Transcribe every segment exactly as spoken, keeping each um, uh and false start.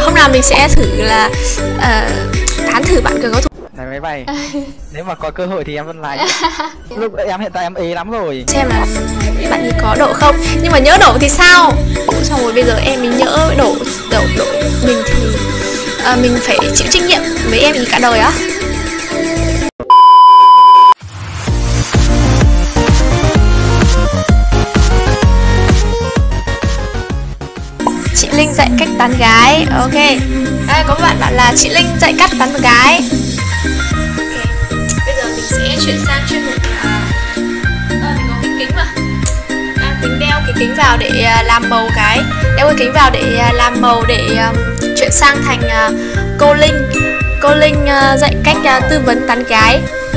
Hôm nào mình sẽ thử là uh, tán thử bạn cường có thủ. Này máy bay, nếu mà có cơ hội thì em vẫn like. Lúc em hiện tại em ế lắm rồi. Xem là bạn ấy có đổ không. Nhưng mà nhỡ đổ thì sao? Xong rồi bây giờ em mình nhỡ đổ đổ đổ mình thì uh, mình phải chịu trách nhiệm với em ý cả đời á. Chị Linh dạy cách tán gái. Ok. Đây có bạn bạn là chị Linh dạy cách tán gái. Bây giờ mình sẽ chuyển sang chuyên mục là à, mình có cái kính mà à, mình đeo cái kính vào để uh, làm màu cái đeo cái kính vào để uh, làm màu để um, chuyển sang thành uh, cô Linh cô Linh uh, dạy cách uh, tư vấn tán gái.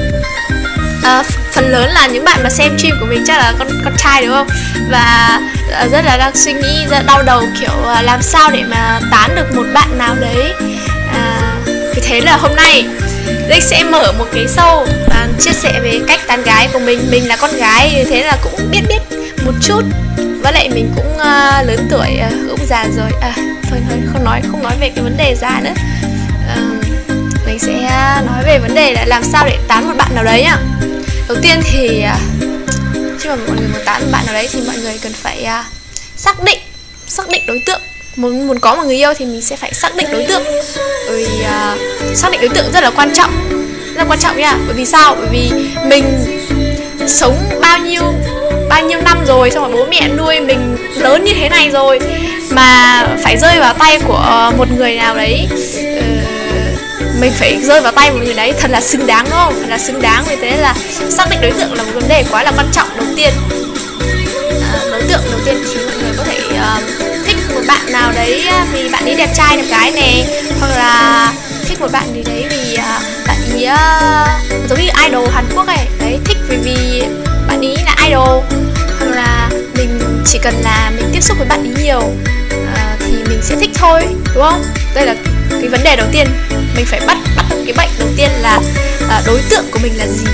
Uh, phần lớn là những bạn mà xem stream của mình chắc là con con trai đúng không, và uh, rất là đang suy nghĩ, rất đau đầu kiểu uh, làm sao để mà tán được một bạn nào đấy. Uh, vì thế là hôm nay Linh sẽ mở một cái show và chia sẻ về cách tán gái của mình. Mình là con gái, thế là cũng biết biết một chút. Với lại mình cũng uh, lớn tuổi, uh, cũng già rồi. À, thôi thôi không nói không nói về cái vấn đề già nữa. Uh, mình sẽ nói về vấn đề là làm sao để tán một bạn nào đấy nhá. Đầu tiên thì uh, khi mà mọi người muốn tán một bạn nào đấy thì mọi người cần phải uh, xác định xác định đối tượng. Muốn muốn có một người yêu thì mình sẽ phải xác định đối tượng. Bởi vì uh, xác định đối tượng rất là quan trọng, rất là quan trọng nha. Bởi vì sao? Bởi vì mình sống bao nhiêu bao nhiêu năm rồi, xong rồi bố mẹ nuôi mình lớn như thế này rồi mà phải rơi vào tay của một người nào đấy, uh, mình phải rơi vào tay một người đấy thật là xứng đáng, đúng không? Thật là xứng đáng. Vì thế là xác định đối tượng là một vấn đề quá là quan trọng. Đầu tiên uh, đối tượng đầu tiên thì mọi người có thể uh, thích một bạn nào đấy vì bạn ấy đẹp trai đẹp gái nè, hoặc là thích một bạn gì đấy vì uh, bạn ấy uh, giống như idol Hàn Quốc ấy đấy, thích vì vì bạn ấy là idol, hoặc là mình chỉ cần là mình tiếp xúc với bạn ấy nhiều uh, thì mình sẽ thích thôi, đúng không? Đây là cái vấn đề đầu tiên, mình phải bắt bắt được cái bệnh đầu tiên là uh, đối tượng của mình là gì.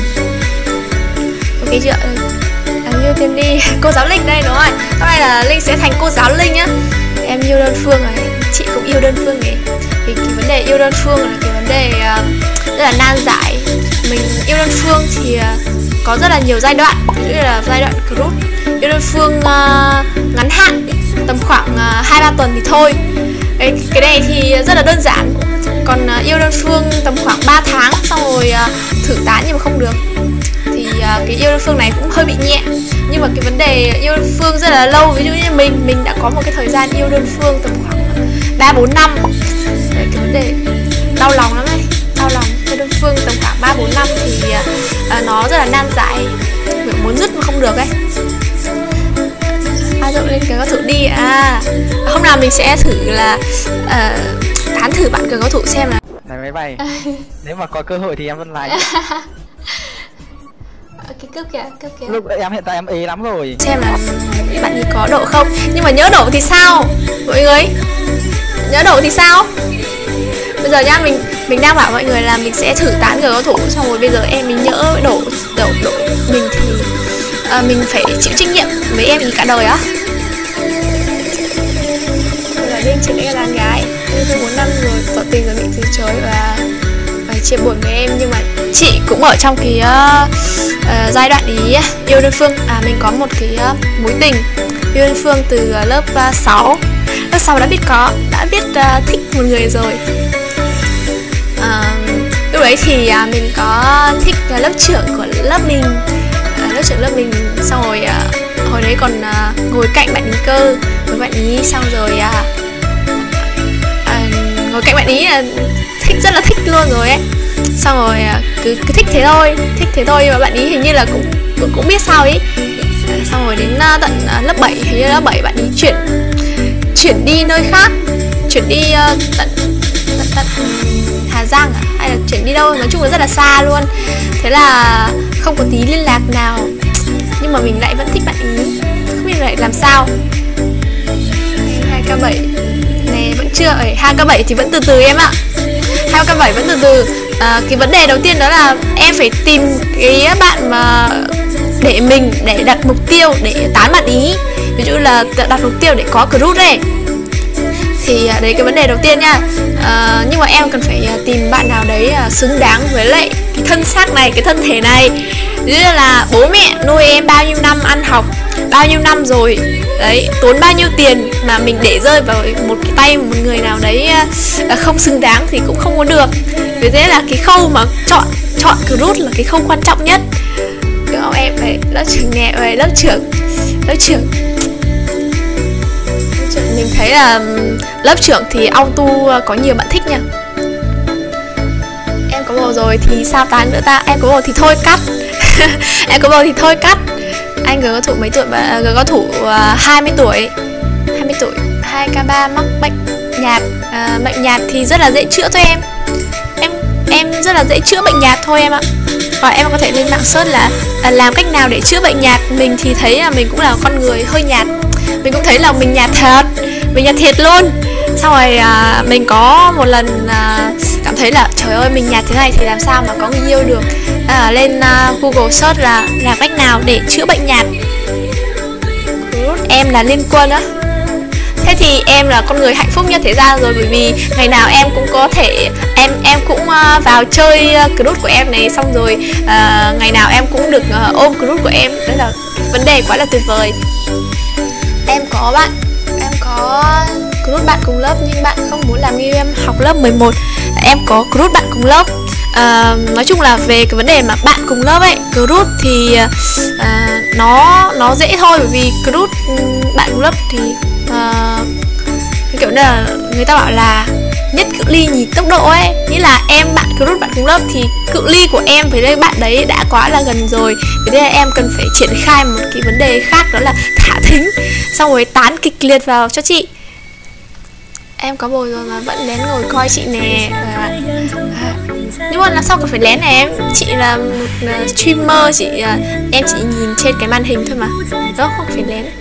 Ok chưa? Đáng yêu thêm đi. Cô giáo Linh đây, đúng rồi. Hôm nay là Linh sẽ thành cô giáo Linh nhá. Em yêu đơn phương rồi, chị cũng yêu đơn phương ấy. Thì cái vấn đề yêu đơn phương là cái vấn đề uh, rất là nan giải. Mình yêu đơn phương thì uh, có rất là nhiều giai đoạn, ví dụ như là giai đoạn crush. Yêu đơn phương uh, ngắn hạn tầm khoảng hai uh, ba tuần thì thôi. Cái, cái này thì rất là đơn giản. Còn uh, yêu đơn phương tầm khoảng ba tháng xong rồi uh, thử tán nhưng mà không được thì uh, cái yêu đơn phương này cũng hơi bị nhẹ. Nhưng mà cái vấn đề yêu đơn phương rất là lâu, ví dụ như mình mình đã có một cái thời gian yêu đơn phương tầm khoảng ba bốn năm. Đấy, cái vấn đề đau lòng lắm đấy, đau lòng. Yêu đơn phương tầm khoảng ba bốn năm thì uh, nó rất là nan giải, mình muốn dứt mà không được ấy. À, dội lên cái có thử đi. À, hôm nào mình sẽ thử là uh, tán thử bạn cường có thủ xem là. Này máy bay, nếu mà có cơ hội thì em vẫn like. Cái cướp kìa, cướp kìa. Lúc em hiện tại em ế lắm rồi. Xem là bạn ấy có đổ không. Nhưng mà nhỡ đổ thì sao mọi người? Nhỡ đổ thì sao? Bây giờ nhá, mình mình đang bảo mọi người là mình sẽ thử tán cường có thủ. Xong rồi bây giờ em mình nhỡ đổ đổ đổ mình thì uh, mình phải chịu trách nhiệm với em ý cả đời á. Bây giờ Linh chỉ là đàn gái, Linh bốn năm rồi, tỏ tình rồi bị từ chối và chia buồn với em. Nhưng mà chị cũng ở trong cái uh, uh, giai đoạn ý yêu đơn phương. À, mình có một cái uh, mối tình yêu đơn phương từ uh, lớp uh, sáu. Lớp sáu đã biết có đã biết uh, thích một người rồi. Uh, lúc đấy thì uh, mình có thích uh, lớp trưởng của lớp mình, uh, lớp trưởng lớp mình. Xong rồi uh, hồi đấy còn uh, ngồi cạnh bạn ý cơ, với bạn ý. Xong rồi uh, uh, ngồi cạnh bạn ý là thích, rất là thích luôn rồi ấy. Xong rồi cứ, cứ thích thế thôi, thích thế thôi. Nhưng mà bạn ý hình như là cũng cũng, cũng biết sao ấy. Xong rồi đến uh, tận uh, lớp bảy, hình như lớp bảy bạn ý chuyển chuyển đi nơi khác, chuyển đi uh, tận, tận tận Hà Giang à, hay là chuyển đi đâu, nói chung là rất là xa luôn. Thế là không có tí liên lạc nào. Nhưng mà mình lại vẫn thích bạn ý, không biết lại làm sao. Hai k bảy này vẫn chưa ở hai k bảy thì vẫn từ từ em ạ. Hai k bảy vẫn từ từ. À, cái vấn đề đầu tiên đó là em phải tìm cái bạn mà để mình để đặt mục tiêu để tán bạn ý. Ví dụ là đặt mục tiêu để có crush ấy. Thì uh, đấy cái vấn đề đầu tiên nha. uh, Nhưng mà em cần phải uh, tìm bạn nào đấy uh, xứng đáng với lại cái thân xác này, cái thân thể này. Như là bố mẹ nuôi em bao nhiêu năm ăn học, bao nhiêu năm rồi đấy, tốn bao nhiêu tiền mà mình để rơi vào một cái tay một người nào đấy uh, không xứng đáng thì cũng không có được. Vì thế là cái khâu mà chọn chọn recruit là cái khâu quan trọng nhất. Kiểu em phải lớp trưởng nhẹ về lớp trưởng lớp trưởng mình thấy là lớp trưởng thì auto có nhiều bạn thích nha. Em có bầu rồi thì sao tán nữa ta? Em có bầu thì thôi cắt. Em có bầu thì thôi cắt. Anh G có thủ mấy tuổi? G có thủ uh, hai mươi tuổi. hai mươi tuổi, hai k ba, mắc bệnh nhạt. uh, Bệnh nhạt thì rất là dễ chữa thôi em. Em em rất là dễ chữa bệnh nhạt thôi em ạ. Và em có thể lên mạng search là uh, làm cách nào để chữa bệnh nhạt. Mình thì thấy là mình cũng là con người hơi nhạt. Mình cũng thấy là mình nhạt thật. Mình nhạt thiệt luôn. Xong rồi à, mình có một lần à, cảm thấy là trời ơi mình nhạt thế này thì làm sao mà có người yêu được. à, Lên à, Google search là làm cách nào để chữa bệnh nhạt. Em là Liên Quân á. Thế thì em là con người hạnh phúc nhất thế gian rồi. Bởi vì ngày nào em cũng có thể Em em cũng uh, vào chơi uh, group của em này. Xong rồi uh, ngày nào em cũng được uh, ôm group của em. Đấy là vấn đề quá là tuyệt vời. Em có bạn Em có group bạn cùng lớp nhưng bạn không muốn làm như em học lớp mười một. Em có group bạn cùng lớp. à, Nói chung là về cái vấn đề mà bạn cùng lớp ấy, group thì à, nó nó dễ thôi. Bởi vì group bạn cùng lớp thì à, kiểu như là người ta bảo là nhất cự ly nhì tốc độ ấy. Nghĩa là em bạn group bạn cùng lớp thì cự ly của em với bạn đấy đã quá là gần rồi. Vì thế là em cần phải triển khai một cái vấn đề khác, đó là thả thính, xong rồi tán kịch liệt vào cho chị. Em có bồ rồi mà vẫn lén ngồi coi chị nè. à, à, Nhưng mà làm sao còn phải lén này em? Chị là một uh, streamer, chị uh, em chỉ nhìn trên cái màn hình thôi mà. Đó, không phải lén.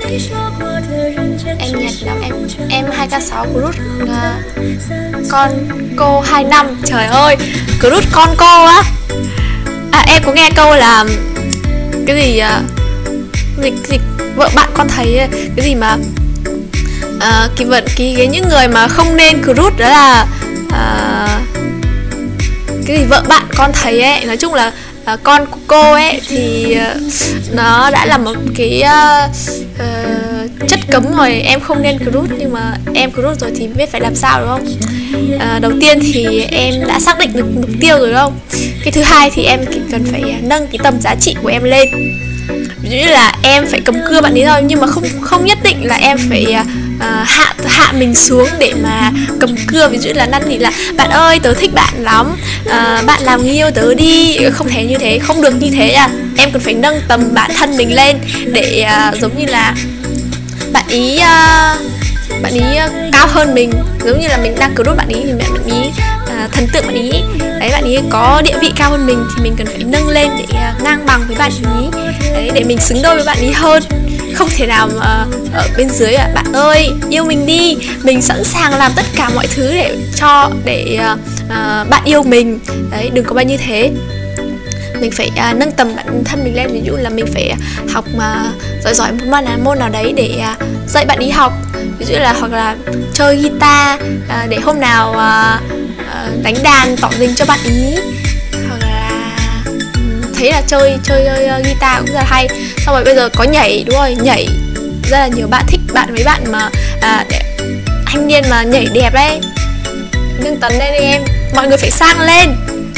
Em nhặt lắm. Em em hai k sáu group uh, con cô hai năm. Trời ơi, group con cô á. À, em có nghe câu là cái gì uh, dịch dịch vợ bạn con thấy cái gì mà uh, cái vận cái, cái những người mà không nên group đó là uh, cái gì vợ bạn con thấy ấy. Nói chung là uh, con của cô ấy thì uh, nó đã là một cái uh, uh, chất cấm rồi. Em không nên group, nhưng mà em group rồi thì biết phải làm sao đúng không? Uh, đầu tiên thì em đã xác định được mục tiêu rồi đúng không? Cái thứ hai thì em cần phải nâng cái tầm giá trị của em lên. Ví dụ như là em phải cầm cưa bạn ấy thôi, nhưng mà không không nhất định là em phải uh, hạ hạ mình xuống để mà cầm cưa. Ví dụ là năn nỉ là bạn ơi tớ thích bạn lắm, uh, bạn làm người yêu tớ đi. Không thể như thế, không được như thế à. Em cần phải nâng tầm bản thân mình lên để uh, giống như là bạn ý uh, bạn ý uh, cao hơn mình. Giống như là mình đang group bạn ý thì bạn ý uh, thần tượng bạn ý đấy, bạn ý có địa vị cao hơn mình thì mình cần phải nâng lên để uh, ngang bằng với bạn ý đấy, để mình xứng đôi với bạn ý hơn. Không thể nào mà uh, ở bên dưới là bạn ơi yêu mình đi, mình sẵn sàng làm tất cả mọi thứ để cho để uh, uh, bạn yêu mình đấy. Đừng có bao như thế. Mình phải uh, nâng tầm bản thân mình lên. Ví dụ là mình phải uh, học uh, giỏi giỏi một môn nào, môn nào đấy để uh, dạy bạn ý học. Ví dụ là hoặc là chơi guitar uh, để hôm nào uh, uh, đánh đàn tỏ tình cho bạn ý. Hoặc là um, thấy là chơi chơi uh, guitar cũng rất là hay. Xong rồi bây giờ có nhảy, đúng rồi, nhảy rất là nhiều bạn thích. Bạn mấy bạn mà uh, để, thanh niên mà nhảy đẹp đấy, nâng tấn lên đi em. Mọi người phải sang lên.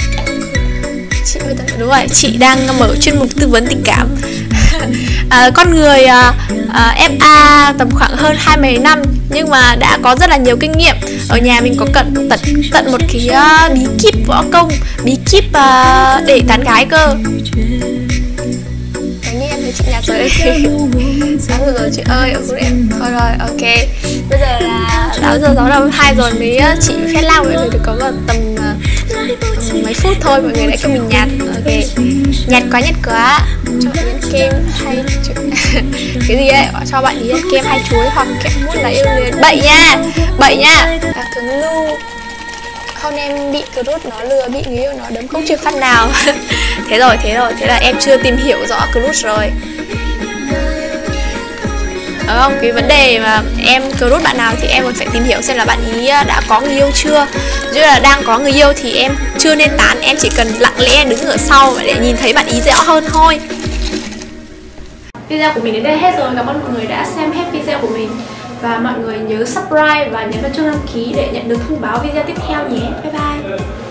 Chị đúng rồi, chị đang mở chuyên mục tư vấn tình cảm. à, con người à, à, ép a tầm khoảng hơn hai mươi năm nhưng mà đã có rất là nhiều kinh nghiệm. Ở nhà mình có cận tận tận một cái uh, bí kíp võ công, bí kíp uh, để tán gái cơ. Cái như em thấy chị nhạt rồi đấy. Sáng rồi, rồi chị ơi, ở em. Thôi rồi, ok. Bây giờ là sáu giờ sáu đầu hai rồi mới chị phép lao mọi người được có một tầm uh, mấy phút thôi. Mọi người đã kêu mình nhạt. Ok, nhạt quá nhạt quá. Cho bạn nhấn kem hay cái gì ấy, cho bạn nhấn kem hay chuối hoặc kẹo mút là yêu liền. Bậy nha, bậy nha. Là cứng lu. Không, em bị Cruz nó lừa, bị người yêu nó đấm không chịu phát nào. Thế rồi, thế rồi, thế là em chưa tìm hiểu rõ Cruz rồi. Đúng không? Cái vấn đề mà em crush bạn nào thì em còn phải tìm hiểu xem là bạn ý đã có người yêu chưa. Chứ là đang có người yêu thì em chưa nên tán, em chỉ cần lặng lẽ đứng ở sau để nhìn thấy bạn ý rõ hơn thôi. Video của mình đến đây hết rồi, cảm ơn mọi người đã xem hết video của mình. Và mọi người nhớ subscribe và nhấn vào chuông đăng ký để nhận được thông báo video tiếp theo nhé. Bye bye.